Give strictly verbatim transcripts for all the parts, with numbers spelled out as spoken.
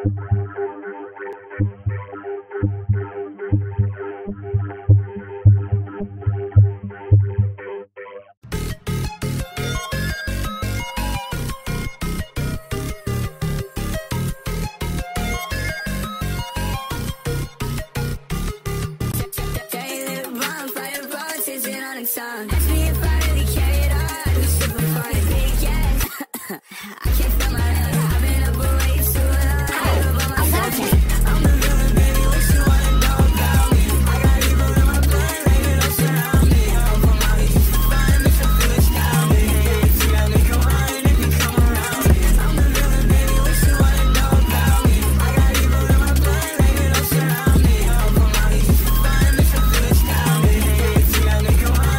Ask me if I really care at all. I do shit for fun, big yes. I can't feel my head. I've been up way too long. I live by myself. I'm the villain, baby. What you wanna know about me? I got evil in my blood, like it all surround me. I'm from out here just to find me some foolish down me. You gotta come on if you come around me. I'm the villain, baby. What you wanna know about me? I got evil in my blood, like it all surround me. I'm from out here just to find me some foolish down me. You gotta come on.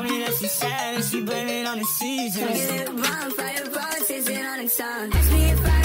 She blaming on the season. Bonfire, bonfire, sitting on the sun. Ask me if I